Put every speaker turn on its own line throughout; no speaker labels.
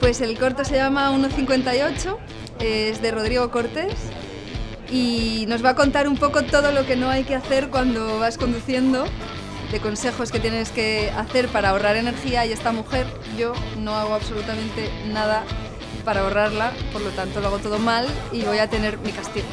Pues el corto se llama 1:58, es de Rodrigo Cortés y nos va a contar un poco todo lo que no hay que hacer cuando vas conduciendo, de consejos que tienes que hacer para ahorrar energía. Y esta mujer, yo no hago absolutamente nada para ahorrarla, por lo tanto lo hago todo mal y voy a tener mi castigo.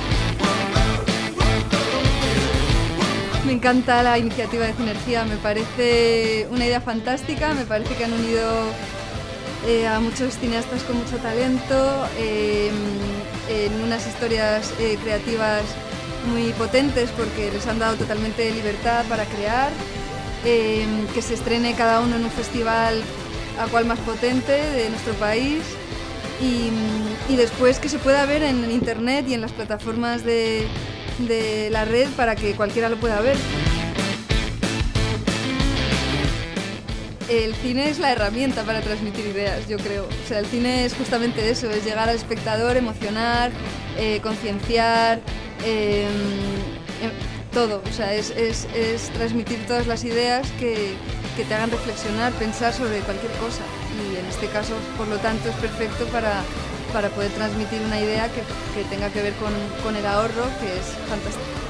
Me encanta la iniciativa de Cinergia, me parece una idea fantástica, me parece que han unido a muchos cineastas con mucho talento, en unas historias creativas muy potentes porque les han dado totalmente libertad para crear, que se estrene cada uno en un festival a cual más potente de nuestro país y después que se pueda ver en internet y en las plataformas de la red para que cualquiera lo pueda ver. El cine es la herramienta para transmitir ideas, yo creo. O sea, el cine es justamente eso, es llegar al espectador, emocionar, concienciar, todo. O sea, es transmitir todas las ideas que te hagan reflexionar, pensar sobre cualquier cosa. Y en este caso, por lo tanto, es perfecto para poder transmitir una idea que tenga que ver con el ahorro, que es fantástico.